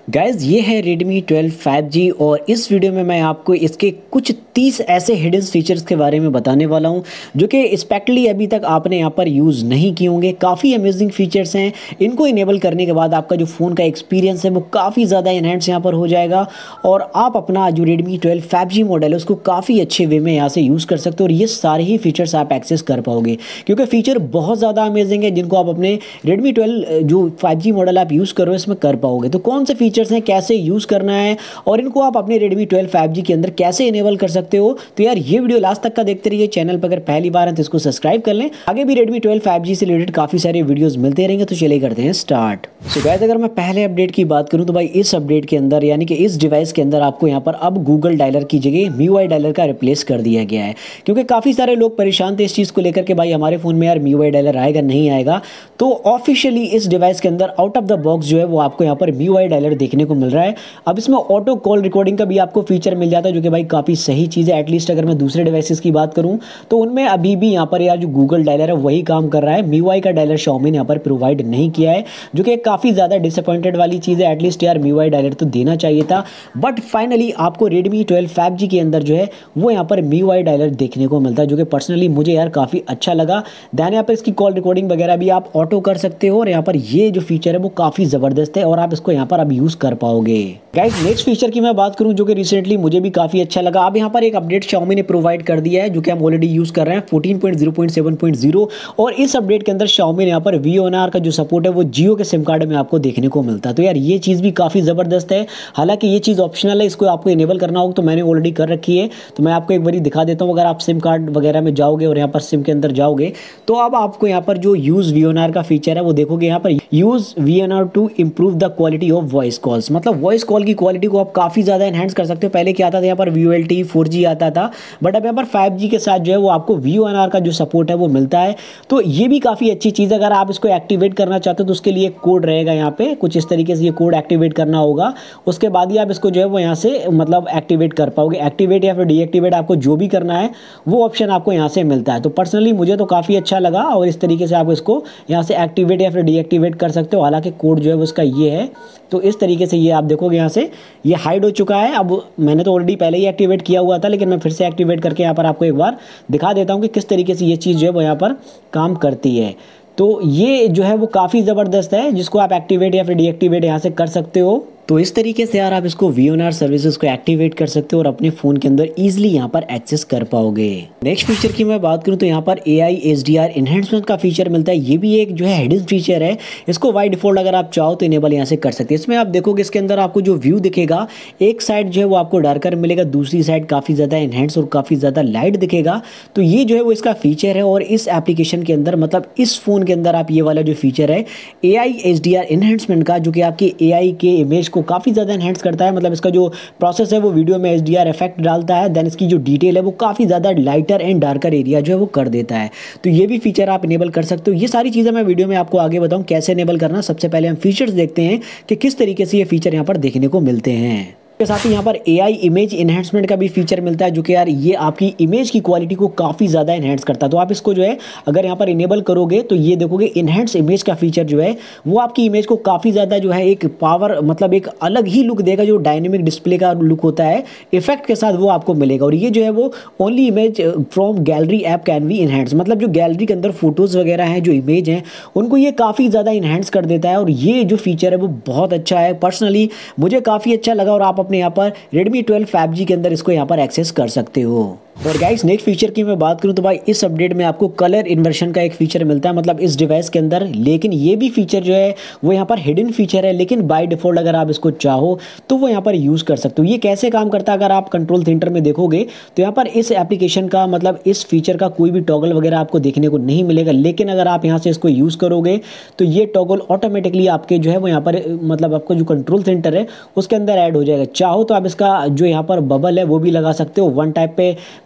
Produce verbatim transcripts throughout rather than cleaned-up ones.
Guys ये है Redmi twelve five जी और इस वीडियो में मैं आपको इसके कुछ तीस ऐसे हिडन फीचर्स के बारे में बताने वाला हूं जो कि स्पेशली अभी तक आपने यहां पर यूज़ नहीं किए होंगे। काफ़ी अमेजिंग फीचर्स हैं। इनको इनेबल करने के बाद आपका जो फ़ोन का एक्सपीरियंस है वो काफ़ी ज़्यादा इनहेंस यहां पर हो जाएगा और आप अपना जो Redmi twelve five G model है उसको काफ़ी अच्छे वे में यहाँ से यूज़ कर सकते हो और ये सारे ही फीचर्स आप एक्सेस कर पाओगे क्योंकि फीचर बहुत ज़्यादा अमेजिंग है जिनको आप अपने Redmi ट्वेल्व जो फाइव जी मॉडल आप यूज़ करो इसमें कर पाओगे। तो कौन से फीचर्स हैं, कैसे यूज़ करना है और इनको आप अपने Redmi ट्वेल्व फाइव जी के अंदर कैसे इनेबल कर सकते हो, तो यार ये वीडियो लास्ट तक का देखते रहिए। चैनल पर अगर पहली बार है तो इसको सब्सक्राइब कर लें। आगे भी Redmi ट्वेल्व फाइव जी से रिलेटेड काफ़ी सारे वीडियोस मिलते रहेंगे। तो चलिए करते हैं स्टार्ट। सो गाइस अगर मैं पहले अपडेट की बात करूं तो भाई इस अपडेट के अंदर यानी कि इस डिवाइस के अंदर आपको यहाँ पर अब गूगल डायलर की जगह M I U I dialer का रिप्लेस कर दिया गया है क्योंकि काफ़ी सारे लोग परेशान थे इस चीज़ को लेकर के भाई हमारे फ़ोन में यार M I U I dialer आएगा नहीं आएगा। तो ऑफिशियली इस डिवाइस के अंदर आउट ऑफ द बॉक्स जो है वो आपको यहाँ पर M I U I dialer देखने को मिल रहा है। अब इसमें ऑटो कॉल रिकॉर्डिंग का भी आपको फीचर मिल जाता है जो कि भाई काफ़ी सही चीज़ है। एटलीस्ट अगर मैं दूसरे डिवाइसेस की बात करूँ तो उनमें अभी भी यहाँ पर यार जो गूगल डायलर है वही काम कर रहा है। M I U I का डायलर Xiaomi ने यहाँ पर प्रोवाइड नहीं किया है जो कि काफ़ी ज़्यादा डिसअपॉइंटेड वाली चीज़ है। एटलीस्ट यार M I U I dialer तो देना चाहिए था, बट फाइनली आपको Redmi ट्वेल्व फाइव जी के अंदर जो है वो यहाँ पर M I U I dialer देखने को मिलता है जो कि पर्सनली मुझे यार काफ़ी अच्छा लगा। दैन यहाँ पर इसकी कॉल रिकॉर्डिंग वगैरह भी आप ऑटो कर सकते हो और यहाँ पर ये जो फीचर है वो काफ़ी ज़बरदस्त है और आप इसको यहाँ पर अब यूज़ कर पाओगे। गाइस नेक्स्ट फीचर की मैं बात करूँ जो कि रिसेंटली मुझे भी काफ़ी अच्छा लगा। अब यहाँ पर एक अपडेट Xiaomi ने प्रोवाइड कर दिया है जो कि हम ऑलरेडी यूज़ कर रहे हैं fourteen point zero point seven point zero और इस अपडेट के अंदर Xiaomi ने यहाँ पर V O N R का जो सपोर्ट है वो जियो के सिम कार्ड में आपको देखने को मिलता है। तो यार ये चीज़ भी काफ़ी ज़बरदस्त है। हालांकि ये चीज़ ऑप्शनल है, इसको आपको इनेबल करना होगा तो मैंने ऑलरेडी कर रखी है। तो मैं आपको एक बार दिखा देता हूँ। अगर आप सिम कार्ड वगैरह में जाओगे और यहाँ पर सिम के अंदर जाओगे तो अब आपको यहाँ पर जो use V O N R का फीचर है वो देखोगे यहाँ पर use V O N R to improve the quality of voice calls, मतलब वॉइस कॉल की क्वालिटी को आप काफ़ी ज़्यादा एनहेंस कर सकते हो। पहले क्या आता था यहाँ पर V O L T four G आता था, बट अब यहाँ पर फाइव जी के साथ जो है वो आपको V O N R का जो सपोर्ट है वो मिलता है। तो ये भी काफ़ी अच्छी चीज़ है। अगर आप इसको एक्टिवेट करना चाहते हो तो उसके लिए कोड रहेगा यहाँ पे, कुछ इस तरीके से ये कोड एक्टिवेट करना होगा। उसके बाद ही आप इसको जो है वो यहाँ से मतलब एक्टिवेट कर पाओगे। एक्टिवेट या फिर डीएक्टिवेट आपको जो भी करना है वो ऑप्शन आपको यहाँ से मिलता है। तो पर्सनली मुझे तो काफ़ी अच्छा लगा और इस तरीके से आप इसको यहाँ से एक्टिवेट या फिर डीएक्टिवेट कर सकते हो। हालांकि कोड जो है वो उसका ये है, तो इस तरीके से ये आप देखोगे यहाँ से ये हाइड हो चुका है। अब मैंने तो ऑलरेडी पहले ही एक्टिवेट किया हुआ था लेकिन मैं फिर से एक्टिवेट करके यहाँ पर आपको एक बार दिखा देता हूँ कि किस तरीके से ये चीज़ जो है वो यहाँ पर काम करती है। तो ये जो है वो काफ़ी ज़बरदस्त है जिसको आप एक्टिवेट या फिर डीएक्टिवेट यहाँ से कर सकते हो। तो इस तरीके से यार आप इसको V O N R services को एक्टिवेट कर सकते हो और अपने फ़ोन के अंदर इजीली यहाँ पर एक्सेस कर पाओगे। नेक्स्ट फीचर की मैं बात करूँ तो यहाँ पर A I H D R enhancement का फीचर मिलता है। ये भी एक जो है हिडन फीचर है। इसको बाय डिफॉल्ट अगर आप चाहो तो इनेबल यहाँ से कर सकते हैं। इसमें आप देखोगे इसके अंदर आपको जो व्यू दिखेगा, एक साइड जो है वो आपको डार्कर मिलेगा, दूसरी साइड काफ़ी ज़्यादा इन्हेंस और काफ़ी ज़्यादा लाइट दिखेगा। तो ये जो है वो इसका फीचर है और इस एप्लीकेशन के अंदर मतलब इस फ़ोन के अंदर आप ये वाला जो फीचर है A I H D R enhancement का, जो कि आपकी A I के इमेज को काफ़ी ज़्यादा एनहेंस करता है। मतलब इसका जो प्रोसेस है वो वीडियो में H D R इफेक्ट डालता है। देन इसकी जो डिटेल है वो काफ़ी ज़्यादा लाइटर एंड डार्कर एरिया जो है वो कर देता है। तो ये भी फीचर आप इनेबल कर सकते हो। ये सारी चीज़ें मैं वीडियो में आपको आगे बताऊँ कैसे इनेबल करना। सबसे पहले हम फीचर्स देखते हैं कि किस तरीके से ये फीचर यहाँ पर देखने को मिलते हैं। के साथ ही यहाँ पर A I इमेज इन्हेंसमेंट का भी फीचर मिलता है जो कि यार ये आपकी इमेज की क्वालिटी को काफ़ी ज़्यादा इन्हेंस करता है। तो आप इसको जो है अगर यहाँ पर इनेबल करोगे तो ये देखोगे इन्हेंस इमेज का फीचर जो है वो आपकी इमेज को काफ़ी ज़्यादा जो है एक पावर मतलब एक अलग ही लुक देगा। जो डायनेमिक डिस्प्ले का लुक होता है इफेक्ट के साथ वो आपको मिलेगा। और ये जो है वो only image from gallery app can be enhance, मतलब जो गैलरी के अंदर फोटोज़ वगैरह हैं जो इमेज हैं उनको ये काफ़ी ज़्यादा इन्हेंस कर देता है। और ये जो फीचर है वो बहुत अच्छा है। पर्सनली मुझे काफ़ी अच्छा लगा और आप अपने यहाँ पर Redmi ट्वेल्व फाइव जी के अंदर इसको यहाँ पर एक्सेस कर सकते हो। और गाइस नेक्स्ट फीचर की मैं बात करूँ तो भाई इस अपडेट में आपको कलर इन्वर्शन का एक फीचर मिलता है मतलब इस डिवाइस के अंदर। लेकिन ये भी फीचर जो है वो यहाँ पर हिडन फीचर है, लेकिन बाय डिफॉल्ट अगर आप इसको चाहो तो वो यहाँ पर यूज़ कर सकते हो। ये कैसे काम करता है अगर आप कंट्रोल सेंटर में देखोगे तो यहाँ पर इस एप्लीकेशन का मतलब इस फीचर का कोई भी टॉगल वगैरह आपको देखने को नहीं मिलेगा। लेकिन अगर आप यहाँ से इसको यूज़ करोगे तो ये टॉगल ऑटोमेटिकली आपके जो है वो यहाँ पर मतलब आपको जो कंट्रोल सेंटर है उसके अंदर ऐड हो जाएगा। चाहो तो आप इसका जो यहाँ पर बबल है वो भी लगा सकते हो। वन टाइप पे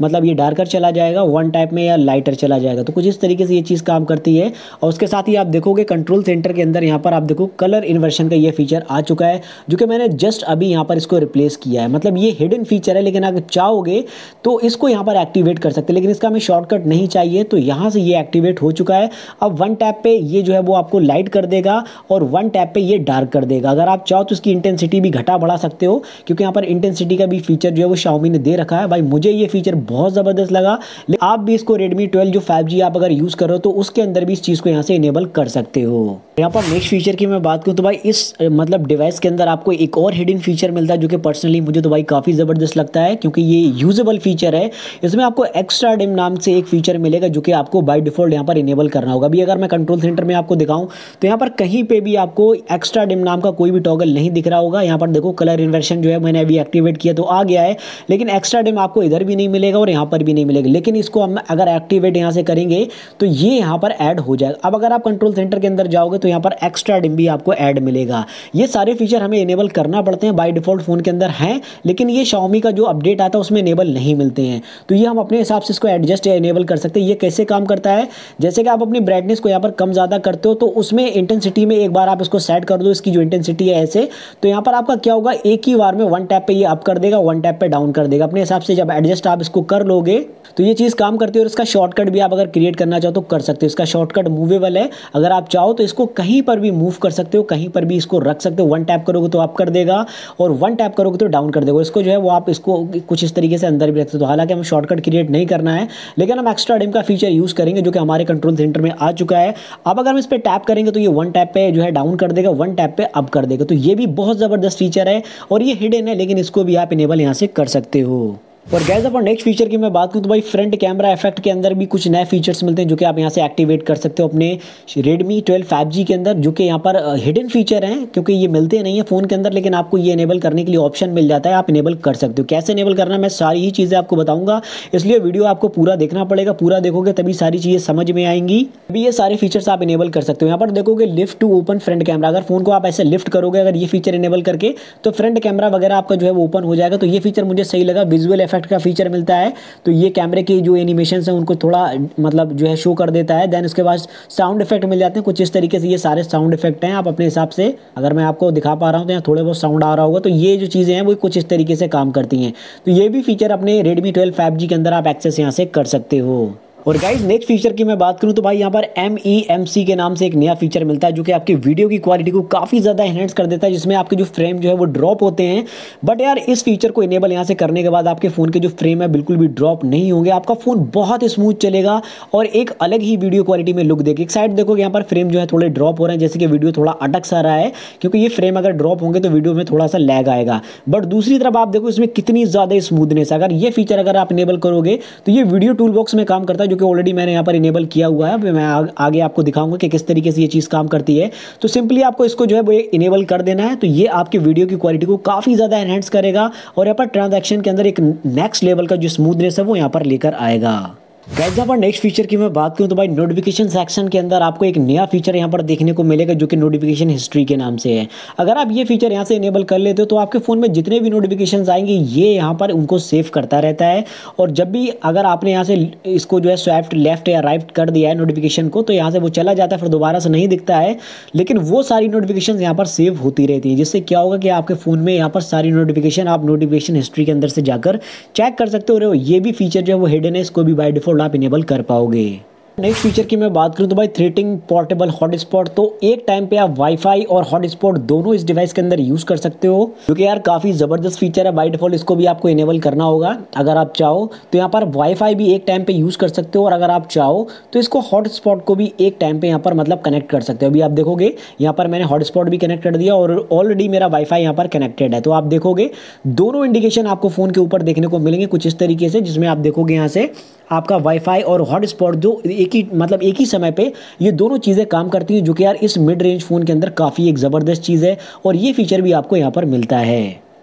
मतलब ये डार्कर चला जाएगा, वन टैप में या लाइटर चला जाएगा। तो कुछ इस तरीके से ये चीज़ काम करती है। और उसके साथ ही आप देखोगे कंट्रोल सेंटर के अंदर यहाँ पर आप देखो कलर इन्वर्शन का ये फीचर आ चुका है, जो कि मैंने जस्ट अभी यहाँ पर इसको रिप्लेस किया है। मतलब ये हिडन फीचर है, लेकिन अगर चाहोगे तो इसको यहाँ पर एक्टिवेट कर सकते हैं, लेकिन इसका हमें शॉर्टकट नहीं चाहिए, तो यहाँ से ये एक्टिवेट हो चुका है। अब वन टैप पे ये जो है वो आपको लाइट कर देगा और वन टैप पे ये डार्क कर देगा। अगर आप चाहो तो इसकी इंटेंसिटी भी घटा बढ़ा सकते हो, क्योंकि यहाँ पर इंटेंसिटी का भी फीचर जो है वो Xiaomi ने दे रखा है। भाई मुझे ये फीचर बहुत ज़बरदस्त लगा। लेकिन आप भी इसको Redmi ट्वेल्व जो फाइव जी आप अगर यूज़ करो तो उसके अंदर भी इस चीज़ को यहाँ से इनेबल कर सकते हो। यहाँ पर नेक्स्ट फीचर की मैं बात करूँ तो भाई इस मतलब डिवाइस के अंदर आपको एक और हिडन फीचर मिलता है, जो कि पर्सनली मुझे तो भाई काफ़ी ज़बरदस्त लगता है, क्योंकि ये यूजेबल फीचर है। इसमें आपको एक्स्ट्रा डिम नाम से एक फीचर मिलेगा, जो कि आपको बाय डिफॉल्ट यहाँ पर इनेबल करना होगा। अभी अगर मैं कंट्रोल सेंटर में आपको दिखाऊं तो यहाँ पर कहीं पे भी आपको एक्स्ट्रा डिम नाम का कोई भी टॉगल नहीं दिख रहा होगा। यहाँ पर देखो कलर इन्वर्शन जो है मैंने अभी एक्टिवेट किया तो आ गया है, लेकिन एक्स्ट्रा डिम आपको इधर भी नहीं मिलेगा और यहाँ पर भी नहीं मिलेगा। लेकिन इसको हम अगर एक्टिवेट यहाँ से करेंगे तो ये यहाँ पर ऐड हो जाएगा। अब अगर आप कंट्रोल सेंटर के अंदर जाओगे तो यहाँ पर एक्स्ट्रा डिम भी आपको ऐड मिलेगा। ये सारे फीचर हमें इनेबल करना पड़ते हैं, बाय डिफॉल्ट फोन के अंदर हैं, लेकिन ये Xiaomi का जो अपडेट आता है उसमें इनेबल नहीं मिलते हैं। तो ये हम अपने हिसाब से इसको एडजस्ट या इनेबल कर सकते हैं। ये कैसे काम करता है, जैसे कि आप अपनी ब्राइटनेस को यहाँ पर कम ज़्यादा करते हो तो उसमें इंटेंसिटी में एक बार आप इसको सेट कर दो, इसकी जो इंटेंसिटी है ऐसे, तो यहाँ पर आपका क्या होगा, एक ही बार में वन टैप पे ये अप कर देगा, वन टैप पे डाउन कर देगा। अपने हिसाब से जब एडजस्ट आप इसको कर लोगे तो ये चीज़ काम करती है। और इसका शॉर्टकट भी आप अगर क्रिएट करना चाहो तो कर सकते हो। इसका शॉर्टकट मूवेबल है, अगर आप चाहो तो इसको कहीं पर भी मूव कर सकते हो, कहीं पर भी इसको रख सकते हो। वन टैप करोगे तो अप कर देगा और वन टैप करोगे तो डाउन कर देगा। इसको जो है वो आप इसको कुछ इस तरीके से अंदर भी रख सकते हो। हालांकि हमें शॉर्टकट क्रिएट नहीं करना है, लेकिन हम एक्स्ट्रा डिम का फीचर यूज़ करेंगे, जो कि हमारे कंट्रोल सेंटर में आ चुका है। अब अगर हम इस पर टैप करेंगे तो ये वन टैप पे जो है डाउन कर देगा, वन टैप पे अप कर देगा। तो ये भी बहुत ज़बरदस्त फीचर है और ये हिडन है, लेकिन इसको भी आप इनेबल यहाँ से कर सकते हो। और गैस अपन नेक्स्ट फीचर की मैं बात करूँ तो भाई फ्रंट कैमरा इफेक्ट के अंदर भी कुछ नए फीचर्स मिलते हैं, जो कि आप यहाँ से एक्टिवेट कर सकते हो अपने Redmi ट्वेल्व फाइव जी के अंदर, जो कि यहाँ पर हिडन फीचर हैं, क्योंकि ये मिलते नहीं है फ़ोन के अंदर, लेकिन आपको ये इनेबल करने के लिए ऑप्शन मिल जाता है, आप इनेबल कर सकते हो। कैसे इनेबल करना मैं सारी ही चीज़ें आपको बताऊँगा, इसलिए वीडियो आपको पूरा देखना पड़ेगा। पूरा देखोगे तभी सारी चीज़ें समझ में आएंगी, अभी ये सारे फीचर्स आप इनेबल कर सकते हो। यहाँ पर देखोगे lift to open front camera, अगर फोन को आप ऐसे लिफ्ट करोगे अगर ये फीचर इनेबल करके तो फ्रंट कैमरा वगैरह आपका जो है वो ओपन हो जाएगा। तो ये फीचर मुझे सही लगा। विजुअल इफेक्ट का फीचर मिलता है, तो ये कैमरे की जो एनिमेशंस हैं उनको थोड़ा मतलब जो है शो कर देता है। देन उसके बाद साउंड इफेक्ट मिल जाते हैं कुछ इस तरीके से। ये सारे साउंड इफेक्ट हैं, आप अपने हिसाब से, अगर मैं आपको दिखा पा रहा हूँ तो यहाँ थोड़े बहुत साउंड आ रहा होगा, तो ये जो चीज़ें हैं वो कुछ इस तरीके से काम करती हैं। तो ये भी फीचर अपने Redmi ट्वेल्व फाइव जी के अंदर आप एक्सेस यहाँ से कर सकते हो। और गाइज नेक्स्ट फीचर की मैं बात करूं तो भाई यहाँ पर एम ई एम सी के नाम से एक नया फीचर मिलता है, जो कि आपकी वीडियो की क्वालिटी को काफ़ी ज़्यादा एनहेंस कर देता है, जिसमें आपके जो फ्रेम जो है वो ड्रॉप होते हैं। बट यार इस फीचर को इनेबल यहाँ से करने के बाद आपके फ़ोन के जो फ्रेम है बिल्कुल भी ड्रॉप नहीं होंगे, आपका फ़ोन बहुत स्मूथ चलेगा और एक अलग ही वीडियो क्वालिटी में लुक देगी। एक साइड देखोगे यहाँ पर फ्रेम जो है थोड़े ड्रॉप हो रहे हैं, जैसे कि वीडियो थोड़ा अटक सा रहा है, क्योंकि ये फ्रेम अगर ड्रॉप होंगे तो वीडियो में थोड़ा सा लैग आएगा। बट दूसरी तरफ आप देखो इसमें कितनी ज़्यादा स्मूथनेस है। अगर ये फीचर अगर आप इनेबल करोगे तो ये वीडियो टूल बॉक्स में काम करता है, जो कि ऑलरेडी मैंने यहाँ पर इनेबल किया हुआ है। मैं आ, आगे आपको दिखाऊंगा कि किस तरीके से ये चीज़ काम करती है। तो सिंपली आपको इसको जो है वो इनेबल कर देना है, तो ये आपकी वीडियो की क्वालिटी को काफ़ी ज़्यादा एनहेंस करेगा और यहाँ पर ट्रांजैक्शन के अंदर एक नेक्स्ट लेवल का जो स्मूथनेस है वो यहाँ पर लेकर आएगा। गाइस यहाँ पर नेक्स्ट फीचर की मैं बात करूँ तो भाई नोटिफिकेशन सेक्शन के अंदर आपको एक नया फीचर यहाँ पर देखने को मिलेगा, जो कि नोटिफिकेशन हिस्ट्री के नाम से है। अगर आप ये फीचर यहाँ से इनेबल कर लेते हो तो आपके फ़ोन में जितने भी नोटिफिकेशंस आएंगे ये यहाँ पर उनको सेव करता रहता है। और जब भी अगर आपने यहाँ से इसको जो है स्वाइप लेफ्ट या राइट कर दिया है नोटिफिकेशन को, तो यहाँ से वो चला जाता है, फिर दोबारा से नहीं दिखता है, लेकिन वो सारी नोटिफिकेशन यहाँ पर सेव होती रहती हैं, जिससे क्या होगा कि आपके फ़ोन में यहाँ पर सारी नोटिफिकेशन आप नोटिफिकेशन हिस्ट्री के अंदर से जाकर चेक कर सकते हो। ये भी फीचर जो है वो हिडन है, इसको भी बाय डिफॉल्ट आप इनेबल कर पाओगे। नेक्स्ट फीचर की मैं बात करूं तो भाई थ्रेटिंग पोर्टेबल हॉटस्पॉट, तो एक टाइम पे आप वाईफाई और हॉटस्पॉट दोनों इस डिवाइस के अंदर यूज कर सकते हो, जो कि यार काफी जबरदस्त फीचर है। बाय डिफॉल्ट इसको भी आपको इनेबल करना होगा अगर आप चाहो तो। यहाँ पर वाईफाई भी एक टाइम पे यूज कर सकते हो और अगर आप चाहो तो इसको हॉटस्पॉट को भी एक टाइम पे यहाँ पर मतलब कनेक्ट कर सकते हो। अभी आप देखोगे यहाँ पर मैंने हॉटस्पॉट भी कनेक्ट कर दिया और ऑलरेडी मेरा वाईफाई यहाँ पर कनेक्टेड है। तो आप देखोगे दोनों इंडिकेशन आपको फोन के ऊपर देखने को मिलेंगे कुछ इस तरीके से, जिसमें आप देखोगे यहाँ से आपका वाईफाई और हॉटस्पॉट जो एक ही मतलब एक ही समय पे ये दोनों चीज़ें काम करती हैं, जो कि यार इस मिड रेंज फ़ोन के अंदर काफ़ी एक ज़बरदस्त चीज़ है और ये फीचर भी आपको यहाँ पर मिलता है।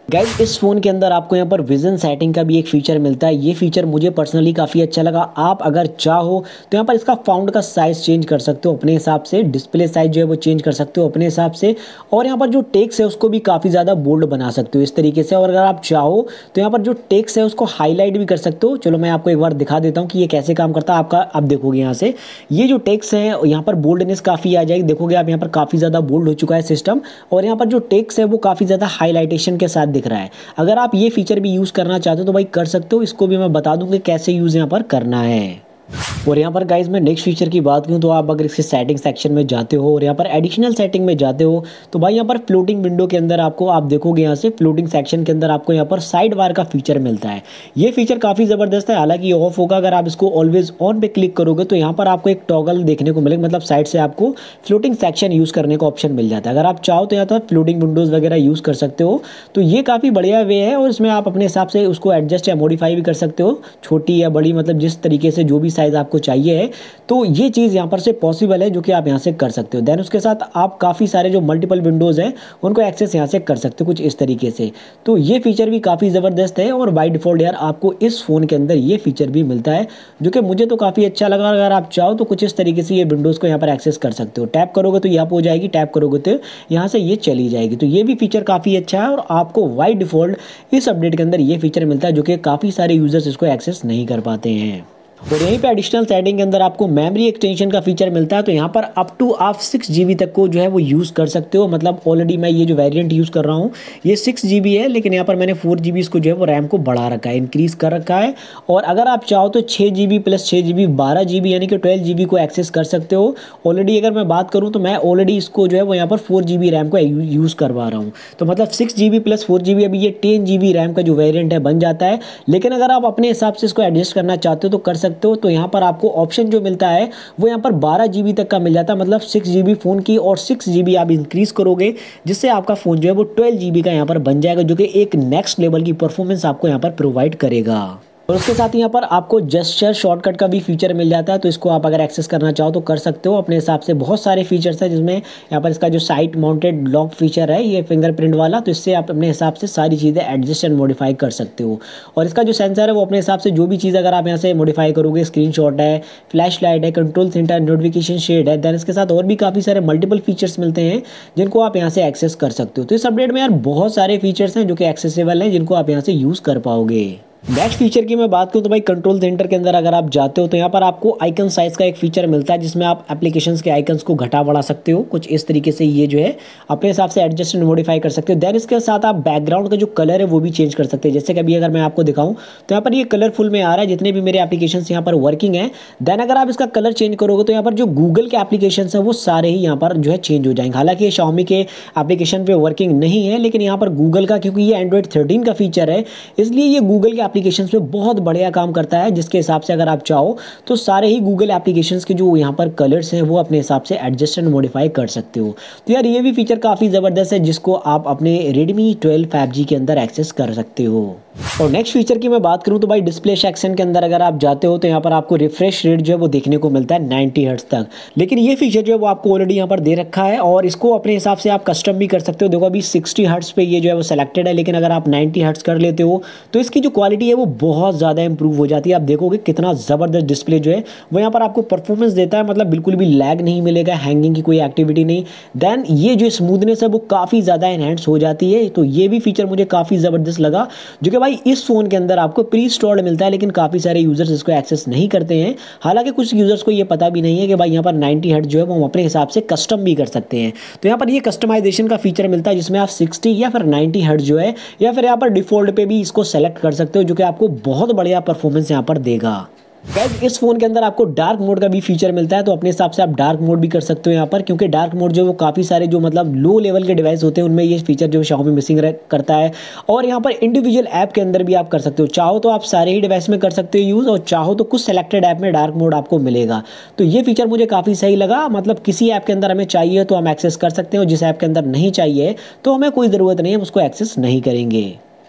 गाइस इस फ़ोन के अंदर आपको यहाँ पर विजन सेटिंग का भी एक फीचर मिलता है। ये फीचर मुझे पर्सनली काफ़ी अच्छा लगा। आप अगर चाहो तो यहाँ पर इसका फाउंड का साइज़ चेंज कर सकते हो अपने हिसाब से, डिस्प्ले साइज़ जो है वो चेंज कर सकते हो अपने हिसाब से, और यहाँ पर जो टेक्स्ट है उसको भी काफ़ी ज़्यादा बोल्ड बना सकते हो इस तरीके से। और अगर आप चाहो तो यहाँ पर जो टेक्स्ट है उसको हाईलाइट भी कर सकते हो। चलो मैं आपको एक बार दिखा देता हूँ कि ये कैसे काम करता है। आपका आप देखोगे यहाँ से ये जो टेक्स्ट है यहाँ पर बोल्डनेस काफ़ी आ जाएगी। देखोगे आप यहाँ पर काफ़ी ज़्यादा बोल्ड हो चुका है सिस्टम, और यहाँ पर जो टेक्स्ट है वो काफ़ी ज़्यादा हाईलाइटेशन के साथ दिख रहा है। अगर आप ये फीचर भी यूज़ करना चाहते हो तो भाई कर सकते हो। इसको भी मैं बता दूंगा कैसे यूज़ यहाँ पर करना है। और यहाँ पर गाइज मैं नेक्स्ट फीचर की बात करूँ तो आप अगर इसके सेटिंग सेक्शन में जाते हो और यहाँ पर एडिशनल सेटिंग में जाते हो तो भाई यहाँ पर फ्लोटिंग विंडो के अंदर आपको आप देखोगे यहाँ से फ्लोटिंग सेक्शन के अंदर आपको यहाँ पर साइड बार का फीचर मिलता है। ये फीचर काफ़ी ज़बरदस्त है। हालांकि ये ऑफ होगा, अगर आप इसको ऑलवेज ऑन पे क्लिक करोगे तो यहाँ पर आपको एक टॉगल देखने को मिलेगा, मतलब साइड से आपको फ्लोटिंग सेक्शन यूज़ करने का ऑप्शन मिल जाता है। अगर आप चाहो तो यहाँ पर फ्लोटिंग विंडोज़ वगैरह यूज़ कर सकते हो। तो ये काफ़ी बढ़िया वे है और इसमें आप अपने हिसाब से उसको एडजस्ट या मॉडिफाई भी कर सकते हो, छोटी या बड़ी, मतलब जिस तरीके से जो भी साइज़ आपको चाहिए है। तो ये चीज़ यहाँ पर से पॉसिबल है जो कि आप यहाँ से कर सकते हो। देन उसके साथ आप काफ़ी सारे जो मल्टीपल विंडोज़ हैं उनको एक्सेस यहाँ से कर सकते हो कुछ इस तरीके से। तो ये फीचर भी काफ़ी ज़बरदस्त है और बाय डिफ़ॉल्ट यार आपको इस फ़ोन के अंदर ये फीचर भी मिलता है जो कि मुझे तो काफ़ी अच्छा लगा। अगर आप चाहो तो कुछ इस तरीके से ये विंडोज़ को यहाँ पर एक्सेस कर सकते हो। टैप करोगे तो ये आप हो जाएगी, टैप करोगे तो यहाँ से ये चली जाएगी। तो ये भी फीचर काफ़ी अच्छा है और आपको बाय डिफ़ॉल्ट इस अपडेट के अंदर ये फीचर मिलता है जो कि काफ़ी सारे यूज़र्स इसको एक्सेस नहीं कर पाते हैं। और यहीं पे एडिशनल सेटिंग के अंदर आपको मेमोरी एक्सटेंशन का फीचर मिलता है। तो यहाँ पर अप टू आप सिक्स जी बी तक को जो है वो यूज़ कर सकते हो। मतलब ऑलरेडी मैं ये जो वेरिएंट यूज़ कर रहा हूँ ये सिक्स जी बी है, लेकिन यहाँ पर मैंने फोर जी बी इसको जो है वो रैम को बढ़ा रखा है, इंक्रीज़ कर रखा है। और अगर आप चाहो तो छः जी बी प्लस छः जी बी बारह जी बी यानी कि ट्वेल्व जी बी को एक्सेस कर सकते हो। ऑलरेडी अगर मैं बात करूँ तो मैं ऑलरेडी इसको जो है वो यहाँ पर फोर जी बी रैम को यूज़ करवा रहा हूँ। तो मतलब six G B plus four G B अभी ये टेन जी बी रैम का जो वेरियंट है बन जाता है। लेकिन अगर आप अपने हिसाब से इसको एडजस्ट करना चाहते हो तो कर सकते हो। तो यहाँ पर आपको ऑप्शन जो मिलता है वो यहाँ पर बारह जी बी तक का मिल जाता है, मतलब सिक्स जी बी फ़ोन की और सिक्स जी बी आप इंक्रीज करोगे जिससे आपका फ़ोन जो है वो ट्वेल्व जी बी का यहाँ पर बन जाएगा, जो कि एक नेक्स्ट लेवल की परफॉर्मेंस आपको यहाँ पर प्रोवाइड करेगा। और उसके साथ यहाँ पर आपको जेस्चर शॉर्टकट का भी फीचर मिल जाता है। तो इसको आप अगर एक्सेस करना चाहो तो कर सकते हो अपने हिसाब से। बहुत सारे फीचर्स हैं जिसमें यहाँ पर इसका जो साइट माउंटेड लॉक फीचर है ये फिंगरप्रिंट वाला, तो इससे आप अपने हिसाब से सारी चीज़ें एडजस्ट एंड मॉडिफाई कर सकते हो। और इसका जो सेंसर है वो अपने हिसाब से जो भी चीज़ अगर आप यहाँ से मॉडिफाई करोगे, स्क्रीन शॉट है, फ्लैश लाइट है, कंट्रोल सेंटर, नोटिफिकेशन शेड है, देन इसके साथ और भी काफ़ी सारे मल्टीपल फीचर्स मिलते हैं जिनको आप यहाँ से एक्सेस कर सकते हो। तो इस अपडेट में यार बहुत सारे फीचर्स हैं जो कि एक्सेसिबल हैं जिनको आप यहाँ से यूज़ कर पाओगे। नेक्स्ट फीचर की मैं बात करूँ तो भाई कंट्रोल सेंटर के अंदर अगर आप जाते हो तो यहाँ पर आपको आइकन साइज का एक फीचर मिलता है जिसमें आप एप्लीकेशंस के आइकन्स को घटा बढ़ा सकते हो कुछ इस तरीके से। ये जो है अपने हिसाब से एडजस्ट एंड मॉडिफाई कर सकते हो। देन इसके साथ आप बैकग्राउंड का जो कलर है वो भी चेंज कर सकते हैं। जैसे कभी अगर मैं आपको दिखाऊँ तो यहाँ पर ये कलरफुल में आ रहा है जितने भी मेरे एप्लीकेशन यहाँ पर वर्किंग है। देन अगर आप इसका कलर चेंज करोगे तो यहाँ पर जो गूगल के एप्लीकेशन है वो सारे ही यहाँ पर जो है चेंज हो जाएंगे। हालांकि ये शाओमी के एप्लीकेशन पे वर्किंग नहीं है, लेकिन यहाँ पर गूगल का, क्योंकि ये एंड्रॉइड थर्टीन का फीचर है इसलिए ये गूगल के एप्लीकेशन पे बहुत बहुत बढ़िया काम करता है। जिसके हिसाब से अगर आप चाहो तो सारे ही गूगल एप्लीकेशंस के जो यहाँ पर कलर्स हैं वो अपने हिसाब से एडजस्ट एंड मॉडिफाई कर सकते हो। तो यार ये भी फीचर काफ़ी ज़बरदस्त है जिसको आप अपने रेडमी ट्वेल्व फाइव जी के अंदर एक्सेस कर सकते हो। और नेक्स्ट फीचर की मैं बात करूं तो भाई डिस्प्ले सेक्शन के अंदर अगर आप जाते हो तो यहाँ पर आपको रिफ्रेश रेट जो है वो देखने को मिलता है नाइंटी हर्ट्ज तक। लेकिन ये फीचर जो है वो आपको ऑलरेडी यहाँ पर दे रखा है और इसको अपने हिसाब से आप कस्टम भी कर सकते हो। देखो अभी सिक्सटी हर्ट्ज पे ये जो है वो सिलेक्टेड है, लेकिन अगर आप नाइंटी हर्ट्ज कर लेते हो तो इसकी जो क्वालिटी है वो बहुत ज़्यादा इंप्रूव हो जाती है। आप देखोगे कितना ज़बरदस्त डिस्प्ले जो है वो यहाँ पर आपको परफॉर्मेंस देता है, मतलब बिल्कुल भी लैग नहीं मिलेगा, हैंगिंग की कोई एक्टिविटी नहीं। देन ये जो स्मूथनेस है वो काफ़ी ज़्यादा एनहेंस हो जाती है। तो ये भी फीचर मुझे काफ़ी ज़बरदस्त लगा जो कि भाई इस फोन के अंदर आपको प्री इंस्टॉल्ड मिलता है, लेकिन काफ़ी सारे यूजर्स इसको एक्सेस नहीं करते हैं। हालांकि कुछ यूजर्स को ये पता भी नहीं है कि भाई यहाँ पर नाइंटी हर्ट्ज जो है वो हम अपने हिसाब से कस्टम भी कर सकते हैं। तो यहाँ पर ये कस्टमाइजेशन का फीचर मिलता है जिसमें आप सिक्सटी या फिर नाइंटी हर्ट्ज जो है या फिर यहाँ पर डिफॉल्ट पे भी इसको सेलेक्ट कर सकते हो, जो कि आपको बहुत बढ़िया परफॉर्मेंस यहाँ पर देगा। गाइस इस फोन के अंदर आपको डार्क मोड का भी फीचर मिलता है, तो अपने हिसाब से आप डार्क मोड भी कर सकते हो यहाँ पर, क्योंकि डार्क मोड जो वो काफ़ी सारे जो मतलब लो लेवल के डिवाइस होते हैं उनमें ये फीचर जो Xiaomi मिसिंग करता है। और यहाँ पर इंडिविजुअल ऐप के अंदर भी आप कर सकते हो, चाहो तो आप सारे ही डिवाइस में कर सकते हो यूज़, और चाहो तो कुछ सेलेक्टेड ऐप में डार्क मोड आपको मिलेगा। तो ये फीचर मुझे काफ़ी सही लगा, मतलब किसी ऐप के अंदर हमें चाहिए तो हम एक्सेस कर सकते हैं, और जिस ऐप के अंदर नहीं चाहिए तो हमें कोई ज़रूरत नहीं है, हम उसको एक्सेस नहीं करेंगे।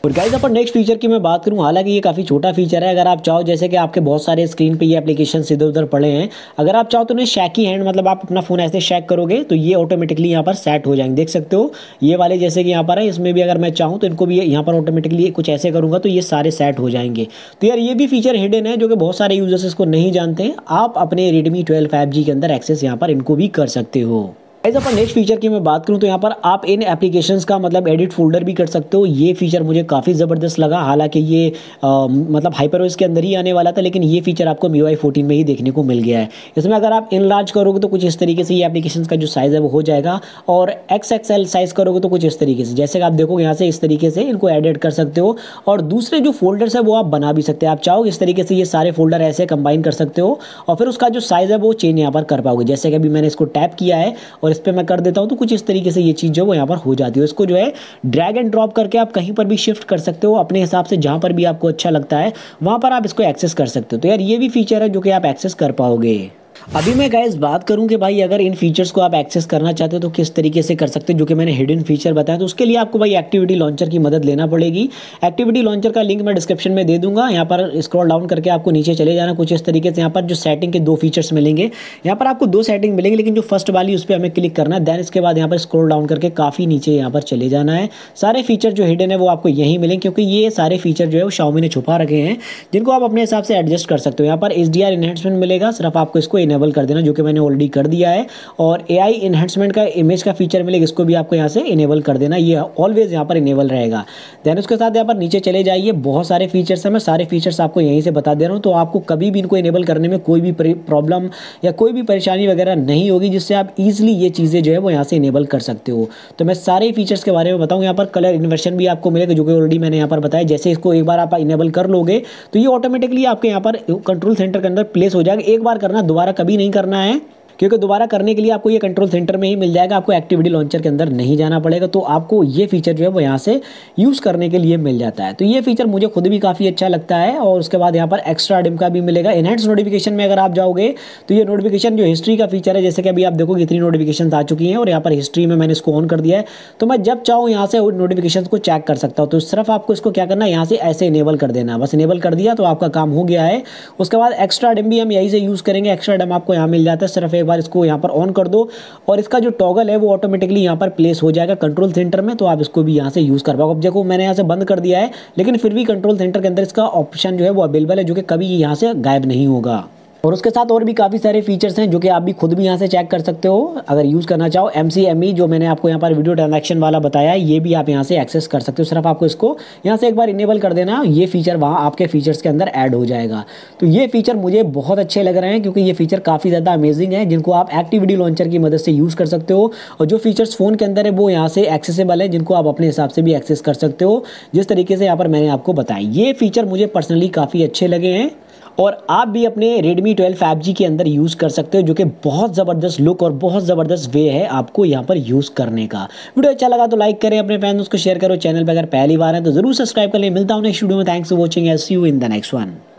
और गाइस अपन नेक्स्ट फीचर की मैं बात करूं, हालांकि ये काफ़ी छोटा फीचर है। अगर आप चाहो, जैसे कि आपके बहुत सारे स्क्रीन पे ये एप्लीकेशन इधर उधर पड़े हैं, अगर आप चाहो तो उन्हें शैकी हैंड, मतलब आप अपना फ़ोन ऐसे शेक करोगे तो ये ऑटोमेटिकली यहाँ पर सेट हो जाएंगे। देख सकते हो ये वाले जैसे कि यहाँ पर है, इसमें भी अगर मैं चाहूँ तो इनको भी यहाँ पर ऑटोमेटिकली कुछ ऐसे करूँगा तो ये सारे सेट हो जाएंगे। तो यार ये भी फीचर हिडन है जो कि बहुत सारे यूजर्स इसको नहीं जानते हैं। आप अपने रेडमी ट्वेल्व फाइव जी के अंदर एक्सेस यहाँ पर इनको भी कर सकते हो। गाइस अपन नेक्स्ट फीचर की मैं बात करूं तो यहाँ पर आप इन एप्लीकेशंस का मतलब एडिट फोल्डर भी कर सकते हो। ये फीचर मुझे काफ़ी ज़बरदस्त लगा। हालांकि ये आ, मतलब हाइपरओएस के अंदर ही आने वाला था, लेकिन ये फीचर आपको एम यू आई फोर्टीन में ही देखने को मिल गया है। इसमें अगर आप इनलार्ज करोगे तो कुछ इस तरीके से ये एप्लीकेशन का जो साइज़ है वो हो जाएगा, और एक्स एक्स एल साइज़ करोगे तो कुछ इस तरीके से, जैसे कि आप देखोगे यहाँ से इस तरीके से इनको एडिट कर सकते हो। और दूसरे जो फोल्डर्स है वो आप बना भी सकते हैं। आप चाहो इस तरीके से ये सारे फोल्डर ऐसे कंबाइन कर सकते हो, और फिर उसका जो साइज़ है वो चेंज यहाँ पर कर पाओगे। जैसे कि अभी मैंने इसको टैप किया है और इस पर मैं कर देता हूँ तो कुछ इस तरीके से ये चीज़ जो वो यहाँ पर हो जाती है। इसको जो है ड्रैग एंड ड्रॉप करके आप कहीं पर भी शिफ्ट कर सकते हो अपने हिसाब से, जहाँ पर भी आपको अच्छा लगता है वहाँ पर आप इसको एक्सेस कर सकते हो। तो यार ये भी फीचर है जो कि आप एक्सेस कर पाओगे। अभी मैं गाइस बात करूं कि भाई अगर इन फीचर्स को आप एक्सेस करना चाहते हो तो किस तरीके से कर सकते हो, जो कि मैंने हिडन फीचर बताया। तो उसके लिए आपको भाई एक्टिविटी लॉन्चर की मदद लेना पड़ेगी। एक्टिविटी लॉन्चर का लिंक मैं डिस्क्रिप्शन में दे दूंगा। यहाँ पर स्क्रॉल डाउन करके आपको नीचे चले जाना कुछ इस तरीके से। यहाँ पर जो सेटिंग के दो फीचर्स मिलेंगे, यहाँ पर आपको दो सेटिंग मिलेंगे, लेकिन जो फर्स्ट वाली उस पर हमें क्लिक करना है। देन इसके बाद यहाँ पर स्क्रॉल डाउन करके काफ़ी नीचे यहाँ पर चले जाना है। सारे फीचर जो हिडन है वो आपको यहीं मिलेंगे, क्योंकि ये सारे फीचर जो है वो Xiaomi ने छुपा रखे हैं, जिनको आप अपने हिसाब से एडजस्ट कर सकते हो। यहाँ पर एच डी आर इनहेंसमेंट मिलेगा, सिर्फ आपको इसको इनेबल कर देना, जो कि मैंने ऑलरेडी कर दिया है। और एआई एनहांसमेंट का इमेज का फीचर मिलेगा, इसको भी आपको यहाँ से इनेबल कर देना, ये ऑलवेज यहाँ पर इनेबल रहेगा। देन उसके साथ यहाँ पर नीचे चले जाइए, बहुत सारे फीचर्स हैं, मैं सारे फीचर्स आपको यहीं से बता दे रहा हूँ। तो आपको कभी भी इनको इनेबल करने में कोई भी प्रॉब्लम या कोई भी परेशानी वगैरह नहीं होगी, जिससे आप ईजिली ये चीज़ें जो है वो यहाँ से इनेबल कर सकते हो। तो मैं सारे फीचर्स के बारे में बताऊँ। यहाँ पर कलर इन्वर्शन भी आपको मिलेगा, जो कि ऑलरेडी मैंने यहाँ पर बताया। जैसे इसको एक बार आप इनेबल कर लोगे तो ये ऑटोमेटिकली आपके यहाँ पर कंट्रोल सेंटर के अंदर प्लेस हो जाएगा। एक बार करना, दोबारा कभी नहीं करना है, क्योंकि दोबारा करने के लिए आपको ये कंट्रोल सेंटर में ही मिल जाएगा, आपको एक्टिविटी लॉन्चर के अंदर नहीं जाना पड़ेगा। तो आपको ये फीचर जो है वो यहाँ से यूज़ करने के लिए मिल जाता है। तो ये फीचर मुझे खुद भी काफ़ी अच्छा लगता है। और उसके बाद यहाँ पर एक्स्ट्रा डिम का भी मिलेगा। एनहांस नोटिफिकेशन में अगर आप जाओगे तो ये नोटिफिकेशन जो हिस्ट्री का फीचर है, जैसे कि अभी आप देखोगे इतनी नोटिफिकेशन आ चुकी हैं, और यहाँ पर हिस्ट्री में मैंने इसको ऑन कर दिया है। तो मैं जब चाहूँ यहाँ से नोटिफिकेशन को चेक कर सकता हूँ। तो सिर्फ आपको इसको क्या करना है, यहाँ से ऐसे इनेबल कर देना, बस इनेबल कर दिया तो आपका काम हो गया है। उसके बाद एक्स्ट्रा डिम भी हम यहीं से यूज़ करेंगे। एक्स्ट्रा डिम आपको यहाँ मिल जाता है, सिर्फ एक बार इसको यहाँ पर ऑन कर दो और इसका जो टॉगल है वो ऑटोमेटिकली यहाँ पर प्लेस हो जाएगा कंट्रोल सेंटर में। तो आप इसको भी यहाँ से यूज़ कर पाओगे। अब देखो मैंने यहाँ से बंद कर दिया है, लेकिन फिर भी कंट्रोल सेंटर के अंदर इसका ऑप्शन जो है वो अवेलेबल है, जो कि कभी यहाँ से गायब नहीं होगा। और उसके साथ और भी काफ़ी सारे फीचर्स हैं जो कि आप भी खुद भी यहाँ से चेक कर सकते हो अगर यूज़ करना चाहो। एम सी एम ई जो मैंने आपको यहाँ पर वीडियो ट्रांजैक्शन वाला बताया है, ये भी आप यहाँ से एक्सेस कर सकते हो। सिर्फ आपको इसको यहाँ से एक बार इनेबल कर देना, ये फीचर वहाँ आपके फीचर्स के अंदर ऐड हो जाएगा। तो ये फीचर मुझे बहुत अच्छे लग रहे हैं, क्योंकि ये फीचर काफ़ी ज़्यादा अमेजिंग है, जिनको आप एक्टिविटी लॉन्चर की मदद से यूज़ कर सकते हो। और जो फीचर्स फ़ोन के अंदर है वो यहाँ से एक्सेसिबल है, जिनको आप अपने हिसाब से भी एक्सेस कर सकते हो, जिस तरीके से यहाँ पर मैंने आपको बताया। ये फीचर मुझे पर्सनली काफ़ी अच्छे लगे हैं, और आप भी अपने रेडमी ट्वेल्व फाइव जी के अंदर यूज़ कर सकते हो, जो कि बहुत ज़बरदस्त लुक और बहुत ज़बरदस्त वे है आपको यहाँ पर यूज़ करने का। वीडियो अच्छा लगा तो लाइक करें, अपने फ्रेंड्स को शेयर करो। चैनल पर अगर पहली बार है तो जरूर सब्सक्राइब कर लें। मिलता हूँ नेक्स्ट वीडियो में। Thanks for watching, I see you in the next one.